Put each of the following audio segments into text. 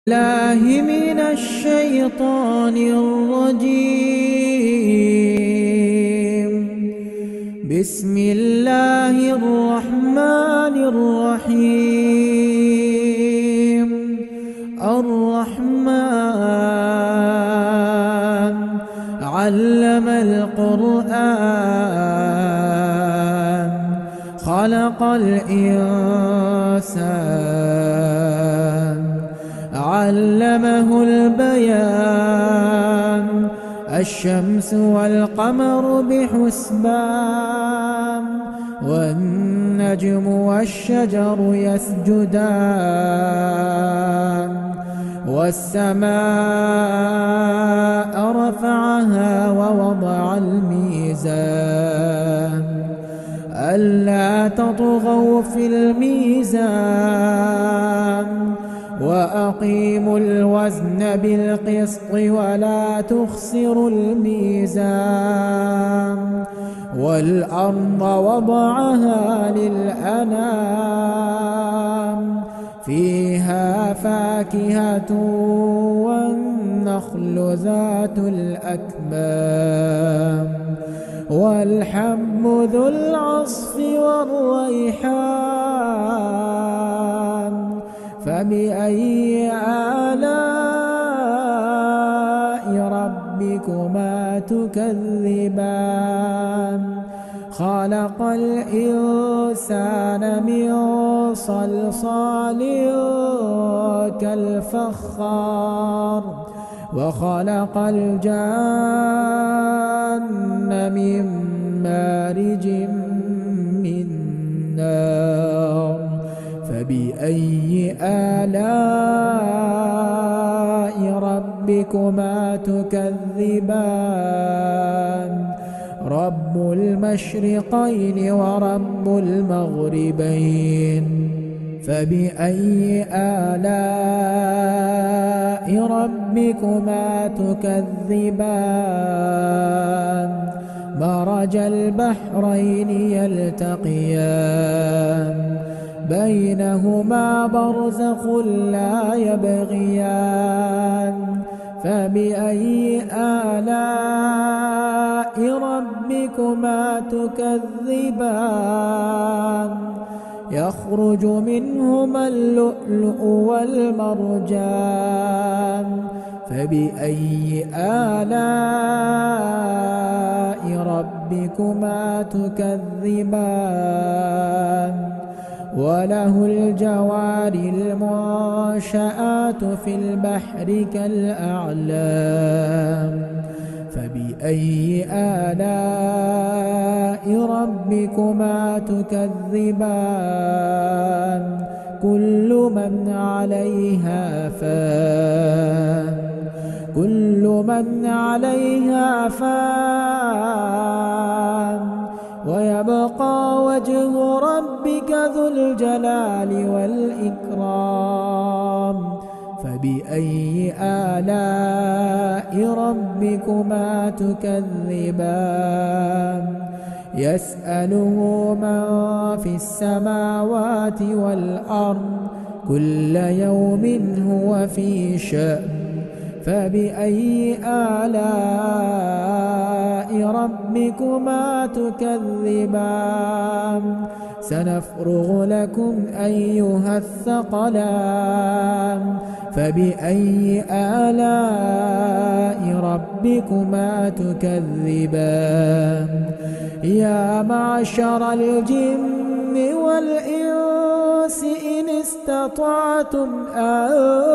الله من الشيطان الرجيم. بسم الله الرحمن الرحيم. الرحمن علم القرآن خلق الإنسان علمه البيان الشمس والقمر بحسبان والنجم والشجر يسجدان والسماء رفعها ووضع الميزان ألا تطغوا في الميزان وأقيموا الوزن بالقسط ولا تخسروا الميزان والأرض وضعها للأنام فيها فاكهة والنخل ذات الأكمام والحب ذو العصف والريحان فبأي آلاء ربكما تكذبان خلق الإنسان من صلصال كالفخار وخلق الجان من مارج من نار فبأي آلاء ربكما تكذبان رب المشرقين ورب المغربين فبأي آلاء ربكما تكذبان مرج البحرين يلتقيان بينهما برزخ لا يبغيان فبأي آلاء ربكما تكذبان يخرج منهما اللؤلؤ والمرجان فبأي آلاء ربكما تكذبان وله الجوار المنشآت في البحر كالأعلام فبأي آلاء ربكما تكذبان كل من عليها فان كل من عليها فان ويبقى وجه ربك ذو الجلال والإكرام فبأي آلاء ربكما تكذبان يسأله من في السماوات والأرض كل يوم هو في شأن فبأي آلاء ربكما تكذبان سنفرغ لكم أيها الثقلان فبأي آلاء ربكما تكذبان يا معشر الجن والإنس إن استطعتم أن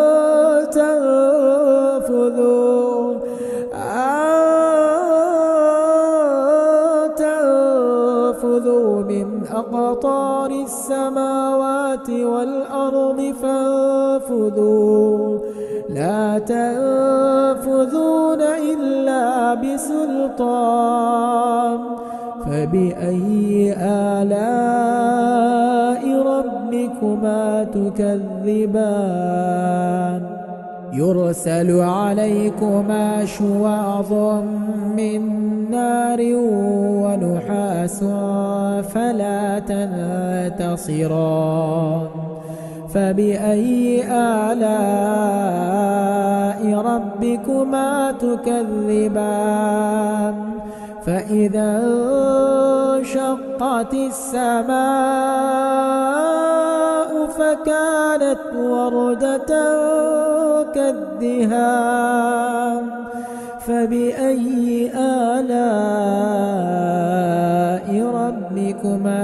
تنفذوا من أقطار السماوات والأرض فانفذوا لا تنفذون إلا بسلطان فبأي آلاء ربكما تكذبان يرسل عليكما شواظ من نار ونحاس فلا تنتصران فبأي آلاء ربكما تكذبان فإذا انشقت السماء فكانت وردة كالدهان فبأي آلاء ربكما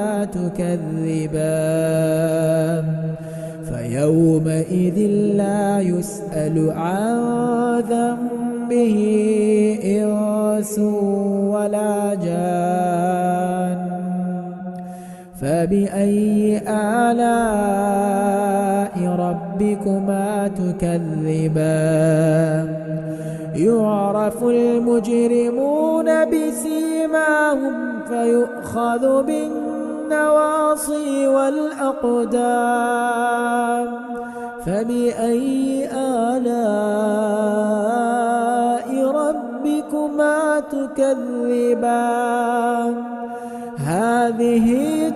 تكذبان فيومئذ لا يسأل عن ذنبه إنس ولا جان فبأي آلاء ربكما تكذبان يعرف المجرمون بسيماهم فيؤخذ بالنواصي والأقدام فبأي آلاء ربكما تكذبان هذه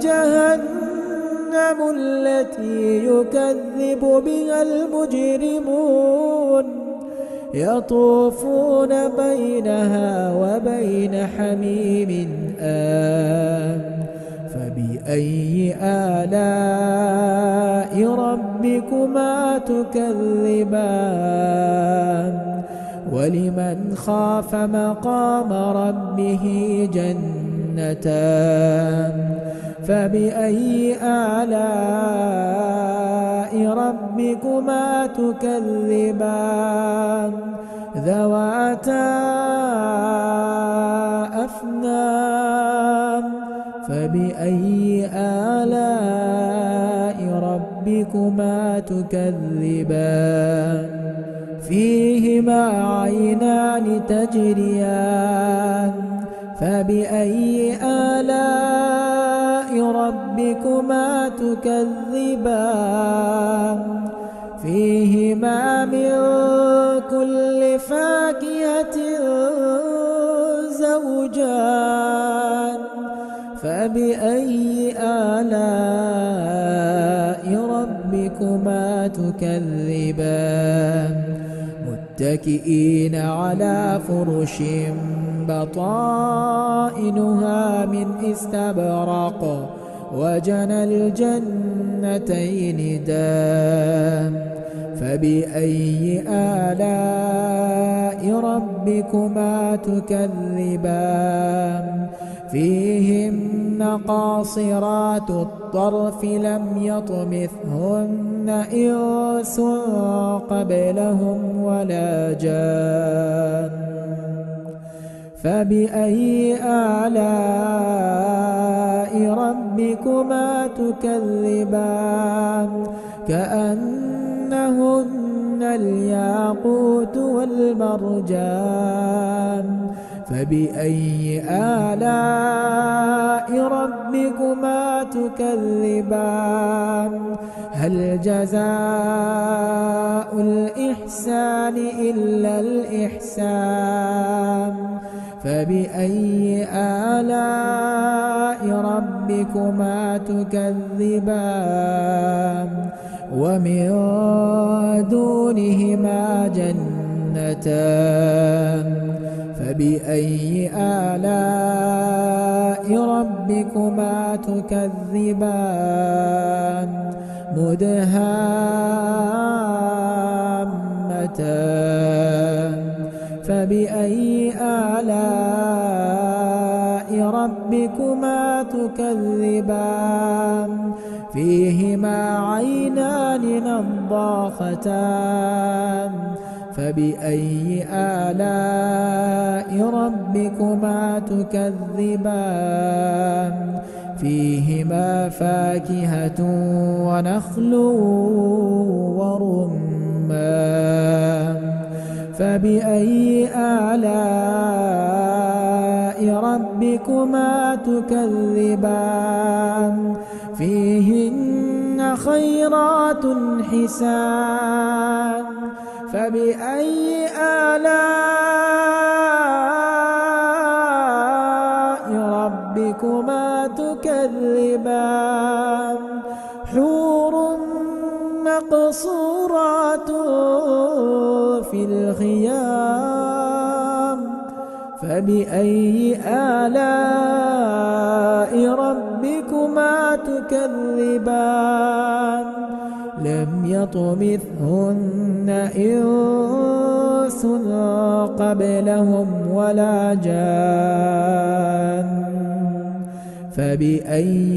جهنم التي يكذب بها المجرمون يطوفون بينها وبين حميم آن فبأي آلاء ربكما تكذبان ولمن خاف مقام ربه جنتان فبأي آلاء ربكما تكذبان ذواتا أفنان فبأي آلاء ربكما تكذبان فيهما عينان تجريان فبأي آلاء ربكما تكذبان فيهما من كل فاكهة زوجان فبأي آلاء ربكما تكذبان متكئين على فرش بطائنها من استبرق وجنى الجنتين دان فبأي آلاء ربكما تكذبان فيهن قاصرات الطرف لم يطمثهن إنس قبلهم ولا جان فبأي آلاء ربكما تكذبان كأنهن الياقوت والمرجان فبأي آلاء ربكما تكذبان هل جزاء الإحسان إلا الإحسان فبأي آلاء ربكما تكذبان ومن دونهما جنتان فبأي آلاء ربكما تكذبان مدهامتان فبأي آلاء ربكما تكذبان فيهما عينان نضاختان فبأي آلاء ربكما تكذبان فيهما فاكهة ونخل ورمان فبأي آلاء ربكما تكذبان فيهن خيرات حسان فبأي آلاء ربكما تكذبان حور مقصورات في الخيام فبأي آلاء ربكما تكذبان لم يطمثهن إنس قبلهم ولا جان فبأي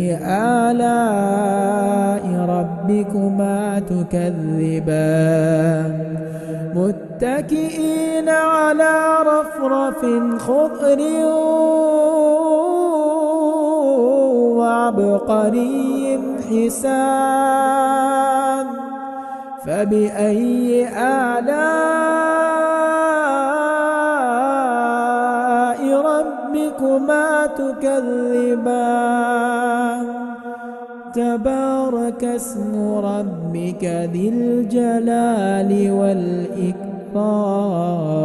آلاء ربكما تكذبان متكئين على رفرف خضر وعبقري حسان فبأي آلاء ربكما تكذبان تبارك اسم ربك ذي الجلال والإكرام